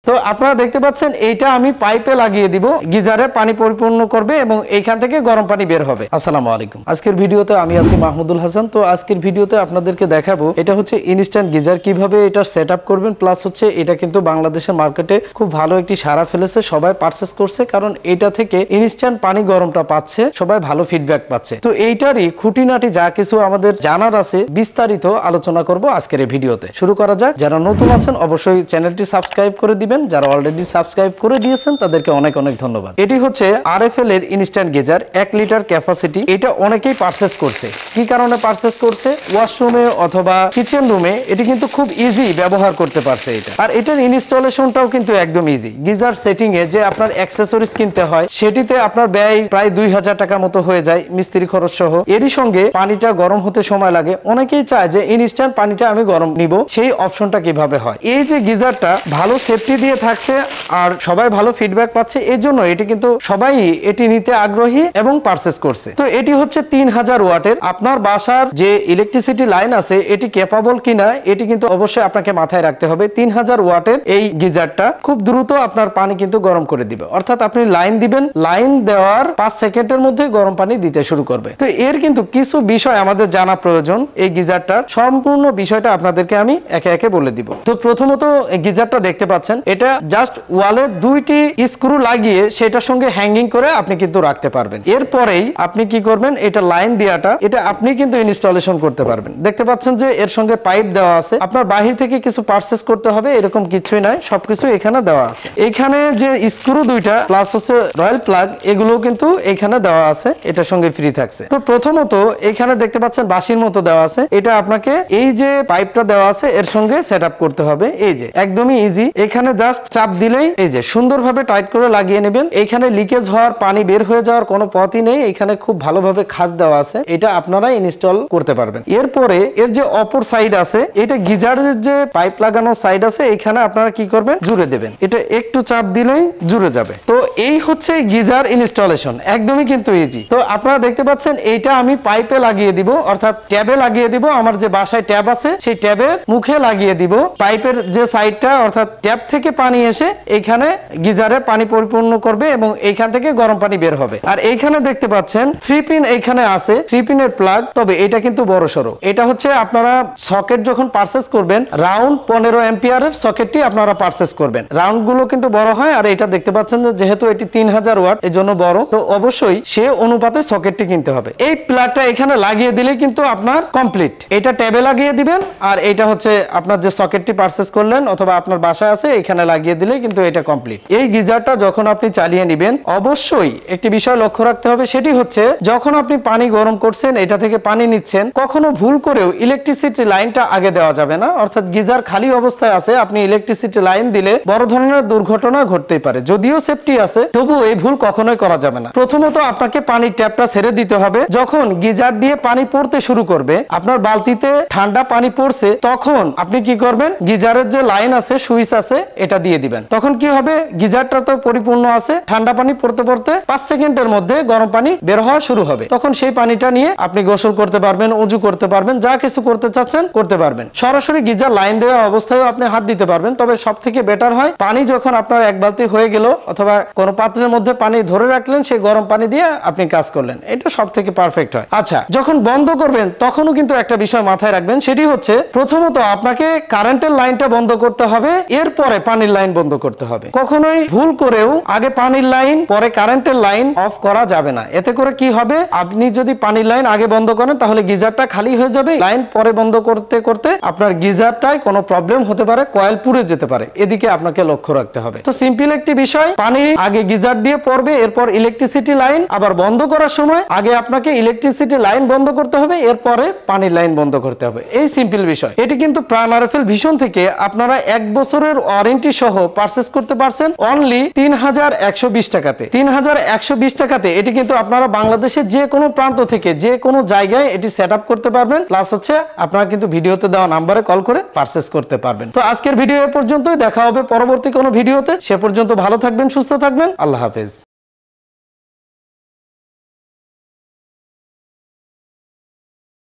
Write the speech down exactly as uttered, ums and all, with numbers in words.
তো আপনারা দেখতে পাচ্ছেন এইটা আমি পাইপে লাগিয়ে দিব, গিজারে পানি পরিপূর্ণ করবে এবং এইখান থেকে গরম পানি বের হবে। আসসালামু আলাইকুম। আজকের ভিডিওতে আমি আছি মাহমুদুল হাসান। তো আজকের ভিডিওতে আপনাদেরকে দেখাবো এটা হচ্ছে ইনস্ট্যান্ট গিজার, কিভাবে এটা সেট আপ করবেন। প্লাস হচ্ছে এটা কিন্তু বাংলাদেশের মার্কেটে খুব ভালো একটি সাড়া ফেলেছে, সবাই পারচেস করছে, কারণ এটা থেকে ইনস্ট্যান্ট পানি গরমটা পাচ্ছে, সবাই ভালো ফিডব্যাক পাচ্ছে। তো এইটারই খুঁটিনাটি যা কিছু আমাদের জানার আছে বিস্তারিত আলোচনা করব আজকের এই ভিডিওতে। শুরু করা যাক। যারা নতুন আছেন অবশ্যই চ্যানেলটি সাবস্ক্রাইব করে দিবেন, যারা অলরেডি সাবস্ক্রাইব করে দিয়েছেন তাদেরকে অনেক অনেক ধন্যবাদ। এটি হচ্ছে আরএফএল এর ইনস্ট্যান্ট গিজার, এক লিটার ক্যাপাসিটি। এটা অনেকেই পারচেস করছে। কি কারণে পারচেস করছে? ওয়াশরুমে অথবা কিচেন রুমে এটি কিন্তু খুব ইজি ব্যবহার করতে পারছে এটা। আর এটার ইনস্টলেশনটাও কিন্তু একদম ইজি। গিজার সেটিং এ যে আপনার অ্যাক্সেসরিজ কিনতে হয় সেটিতে আপনার ব্যয় প্রায় দুই হাজার টাকা মতো হয়ে যায় মিস্ত্রি খরচ সহ। এরই সঙ্গে পানিটা গরম হতে সময় লাগে। অনেকেই চায় যে ইনস্ট্যান্ট পানিটা আমি গরম নিব, সেই অপশনটা কিভাবে হয়। এই যে গিজারটা ভালো সেফটি দিয়ে থাকছে আর সবাই ভালো ফিডব্যাক পাচ্ছে, এর জন্য এটি কিন্তু সবাই এটি নিতে আগ্রহী এবং পারচেস করছে। তো এটি হচ্ছে তিন হাজার ওয়াটের। আপনার বাসার যে ইলেকট্রিসিটি লাইন আছে এটি ক্যাপাবল কিনা এটি কিন্তু অবশ্যই আপনাকে মাথায় রাখতে হবে। তিন হাজার ওয়াটের এই গিজারটা খুব দ্রুত আপনার পানি কিন্তু গরম করে দিবে। অর্থাৎ আপনি লাইন দিবেন, লাইন দেওয়ার পাঁচ সেকেন্ডের মধ্যে গরম পানি দিতে শুরু করবে। তো এর কিন্তু কিছু বিষয় আমাদের জানা প্রয়োজন। এই গিজারটার সম্পূর্ণ বিষয়টা আপনাদেরকে আমি একে একে বলে দিব। তো প্রথমত গিজারটা দেখতে পাচ্ছেন, এটা জাস্ট ওয়ালে দুইটি স্ক্রু লাগিয়ে সেটার সঙ্গে হ্যাঙ্গিং করে আপনি কিন্তু রাখতে পারবেন। এরপরেই আপনি কি করবেন, এটা লাইন দেওয়াটা এটা আপনি কিন্তু ইনস্টলেশন করতে পারবেন। দেখতে পাচ্ছেন যে এর সঙ্গে পাইপ দেওয়া আছে। আপনার বাহির থেকে কিছু পারচেস করতে হবে এরকম কিছুই নাই, সবকিছু এখানে দেওয়া আছে। এখানে যে স্ক্রু দুইটা প্লাস হচ্ছে রয়্যাল প্লাগ, এগুলো কিন্তু এখানে দেওয়া আছে, এটার সঙ্গে ফ্রি থাকছে। তো প্রথমত এখানে দেখতে পাচ্ছেন বাঁশির মতো দেওয়া আছে। এটা আপনাকে এই যে পাইপটা দেওয়া আছে এর সঙ্গে সেট আপ করতে হবে। এই যে একদমই ইজি, এখানে জাস্ট চাপ দিলেই এই যে সুন্দরভাবে টাইট করে লাগিয়ে নেবেন। এখানে লিকেজ হওয়ার, পানি বের হয়ে যাওয়ার কোনো পথই নেই। এখানে খুব ভালোভাবে খাঁজ দেওয়া আছে, এটা আপনারা ইনস্টল করতে পারবেন। এরপরে এর যে অপর সাইড আছে, এটা গিজারের যে পাইপ লাগানোর সাইড আছে, এখানে আপনারা কি করবেন, জুড়ে দেবেন। এটা একটু চাপ দিলেই জুড়ে যাবে। তো এই হচ্ছে গিজার ইনস্টলেশন, একদমই কিন্তু ইজি। তো আপনারা দেখতে পাচ্ছেন এইটা আমি পাইপে লাগিয়ে দিব, অর্থাৎ ট্যাবে লাগিয়ে দিব। আমার যে বাসায় ট্যাব আছে সেই ট্যাবের মুখে লাগিয়ে দিব। পাইপের যে সাইডটা অর্থাৎ ট্যাব থেকে পানি এসে এইখানে গিজারে পানি পরিপূর্ণ করবে এবং এইখান থেকে গরম পানি বের হবে। আর এইখানে দেখতে পাচ্ছেন থ্রি পিন এইখানে আছে, থ্রি পিনের প্লাগ। তবে এটা কিন্তু বড় সড়ো। এটা হচ্ছে আপনারা সকেট যখন পারচেস করবেন, রাউন্ড পনেরো এম্পিয়ারের সকেটটি আপনারা পারচেস করবেন। রাউন্ড গুলো কিন্তু বড় হয়। আর এটা দেখতে পাচ্ছেন যে যেহেতু এটি তিন হাজার ওয়াট এর জন্য বড়, তো অবশ্যই সে অনুপাতে সকেটটি কিনতে হবে। এই প্লাগটা এখানে লাগিয়ে দিলে কিন্তু আপনার কমপ্লিট। এটা ট্যাবে লাগিয়ে দিবেন আর এটা হচ্ছে আপনার যে সকেটটি পারচেস করলেন অথবা আপনার বাসায় আছে এখানে লাগিয়ে দিলে কিন্তু এটা কমপ্লিট। এই গিজারটা যখন আপনি চালিয়ে নেবেন অবশ্যই একটি বিষয় লক্ষ্য রাখতে হবে, সেটি হচ্ছে যখন আপনি পানি গরম করছেন, এটা থেকে পানি নিচ্ছেন, কখনো ভুল করেও ইলেকট্রিসিটি লাইনটা আগে দেওয়া যাবে না। অর্থাৎ গিজার খালি অবস্থায় আছে, আপনি ইলেকট্রিসিটি লাইন দিলে বড় ধরনের দুর্ঘটনা ঘটতেই পারে। যদিও সেফটি আছে তবুও এই ভুল কখনোই করা যাবে না। প্রথমত আপনাকে পানির ট্যাপটা ছেড়ে দিতে হবে। যখন গিজার দিয়ে পানি পড়তে শুরু করবে, আপনার বালতিতে ঠান্ডা পানি পড়ছে, তখন আপনি কি করবেন, গিজারের যে লাইন আছে, সুইচ আছে, এটা দিয়ে দিবেন। তখন কি হবে, গিজারটা তো পরিপূর্ণ আছে, ঠান্ডা পানি পড়তে পড়তে পাঁচ সেকেন্ডের মধ্যে গরম পানি বের হওয়া শুরু হবে। তখন সেই পানিটা নিয়ে আপনি গোসল করতে পারবেন, অজু করতে পারবেন, যা কিছু করতে চাচ্ছেন করতে পারবেন। সরাসরি গিজার লাইন দেওয়া অবস্থায় আপনি হাত দিতে পারবেন। তবে সব থেকে বেটার হয় পানি যখন আপনার এক বালতি হয়ে গেল অথবা কোনো পাত্রের মধ্যে পানি ধরে রাখলেন, সেই গরম পানি দিয়ে আপনি কাজ করলেন, এটা সব থেকে পারফেক্ট হয়। আচ্ছা, যখন বন্ধ করবেন তখনও কিন্তু একটা বিষয় মাথায় রাখবেন, সেটি হচ্ছে প্রথমত আপনাকে কারেন্টের লাইনটা বন্ধ করতে হবে, এরপরে পানির লাইন বন্ধ করতে হবে। কখনোই ভুল করেও আগে পানির লাইন পরে কারেন্টের লাইন অফ করা যাবে না। এতে করে কি হবে, আপনি যদি পানির লাইন আগে বন্ধ করেন তাহলে গিজারটা খালি হয়ে যাবে। লাইন পরে বন্ধ করতে করতে আপনার গিজারটায় কোনো প্রবলেম হতে পারে, কয়েল পুড়ে যেতে পারে। এদিকে আপনাকে লক্ষ্য রাখতে হবে। তো সিম্পল একটি বিষয়, পানি আগে গিজার দিয়ে পড়বে, এরপর ইলেকট্রিসিটি লাইন, আবার বন্ধ করার সময় আগে আপনাকে ইলেকট্রিসিটি লাইন বন্ধ করতে হবে, এরপরে পানির লাইন বন্ধ করতে হবে। এই সিম্পল বিষয়। এটি কিন্তু প্রাণ আরএফএল ভিশন থেকে আপনারা এক বছরের ওয়ারেন্টি সহ পারচেস করতে পারছেন অনলি তিন হাজার একশো বিশ টাকাতে। তিন হাজার একশো বিশ টাকাতে এটি কিন্তু আপনারা বাংলাদেশের যে কোনো প্রান্ত থেকে যে কোনো জায়গায় এটি সেট আপ করতে পারবেন। প্লাস হচ্ছে আপনারা কিন্তু ভিডিওতে দেওয়া নাম্বারে কল করে পারচেস করতে পারবেন। তো আজকের ভিডিও এ পর্যন্তই, দেখা হবে পরবর্তী কোনো ভিডিওতে। সে পর্যন্ত ভালো থাকবেন, সুস্থ থাকবেন, আল্লাহ হাফেজ।